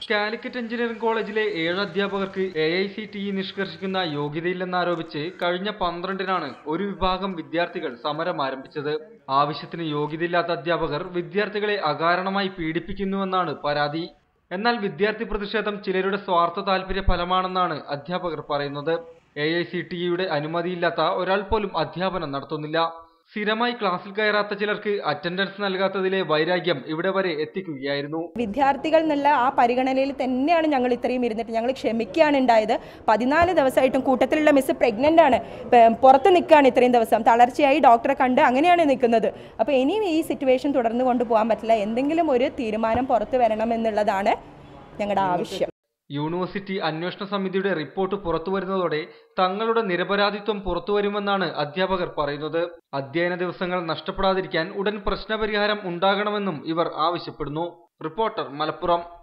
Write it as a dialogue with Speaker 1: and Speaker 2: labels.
Speaker 1: Calicut engineering കോളേജിലെ 7 അധ്യാപകർക്ക് AICTE നിഷ്കർഷിക്കുന്ന യോഗ്യതയില്ലെന്നാരോപിച്ച് കഴിഞ്ഞ 12-നാണ് ഒരു വിഭാഗം വിദ്യാർത്ഥികൾ സമരം ആരംഭിച്ചത്. ആവശ്യത്തിന് യോഗ്യതയില്ലാത്ത അധ്യാപകർ വിദ്യാർത്ഥികളെ അകാരണമായി പീഡിപ്പിക്കുന്നുവെന്നാണ് പരാതി. എന്നാൽ വിദ്യാർത്ഥി പ്രതിഷേധം ചിലരുടെ സ്വാർത്ഥ താൽപര്യ ഫലമാണെന്നാണ് അധ്യാപകർ പറയുന്നത്. AICTEയുടെ അനുമതിയില്ലാത്ത ഒരാൾ പോലും അധ്യാപനം നടത്തുന്നില്ല. സ്ഥിരമായി ക്ലാസ്സിൽ കയറാത്ത ചിലർക്ക് അറ്റൻഡൻസ് നൽകാത്തതിലെ വൈരാഗ്യം ഇവിടെ വരെ എത്തിക്കുകയായിരുന്നു.
Speaker 2: വിദ്യാർത്ഥികൾ എന്നുള്ള ആ പരിഗണനയിൽ തന്നെയാണ് ഞങ്ങൾ ഇത്രയും ഇരുന്നിട്ട് ഞങ്ങൾ ക്ഷമിക്കുകയാണ് ഉണ്ടായത്. 14 ദിവസമായിട്ടും കൂട്ടത്തിലുള്ള മിസ് പ്രഗ്നന്റ് ആണ്, പുറത്ത് നിൽക്കുകയാണ് ഇത്രയും ദിവസം, തളർച്ചയായി ഡോക്ടറെ കണ്ട് അങ്ങനെയാണ് നിൽക്കുന്നത്. അപ്പോൾ ഇനിയും ഈ സിറ്റുവേഷൻ തുടർന്ന് കൊണ്ടുപോകാൻ പറ്റില്ല. എന്തെങ്കിലും ഒരു തീരുമാനം പുറത്തു വരണം എന്നുള്ളതാണ് ഞങ്ങളുടെ ആവശ്യം.
Speaker 1: യൂണിവേഴ്സിറ്റി അന്വേഷണ സമിതിയുടെ റിപ്പോർട്ട് പുറത്തുവരുന്നതോടെ തങ്ങളുടെ നിരപരാധിത്വം പുറത്തുവരുമെന്നാണ് അധ്യാപകർ പറയുന്നത്. അധ്യയന ദിവസങ്ങൾ നഷ്ടപ്പെടാതിരിക്കാൻ ഉടൻ പ്രശ്നപരിഹാരം ഉണ്ടാകണമെന്നും ഇവർ ആവശ്യപ്പെടുന്നു. റിപ്പോർട്ടർ, മലപ്പുറം.